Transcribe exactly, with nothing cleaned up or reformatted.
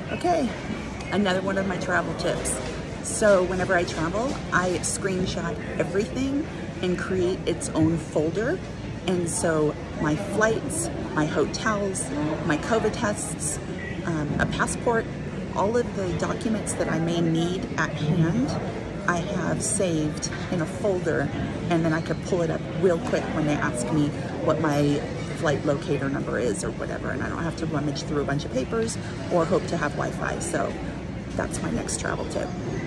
Okay, another one of my travel tips. So whenever I travel, I screenshot everything and create its own folder. And so my flights, my hotels, my COVID tests, um, a passport, all of the documents that I may need at hand, I have saved in a folder, and then I could pull it up real quick when they ask me what my flight locator number is or whatever, and I don't have to rummage through a bunch of papers or hope to have Wi-Fi. So that's my next travel tip.